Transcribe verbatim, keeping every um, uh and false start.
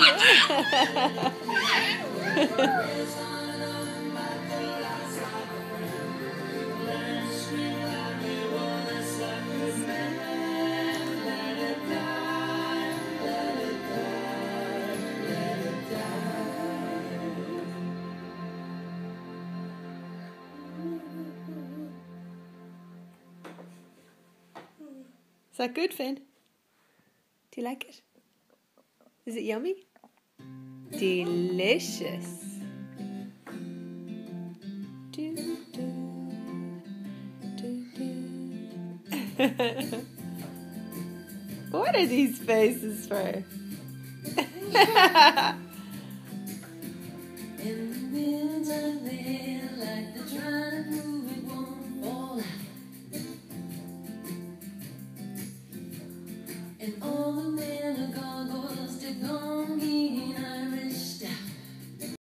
Is that good, Finn? Do you like it? Is it yummy? Delicious. Do, do, do, do. What are these faces for?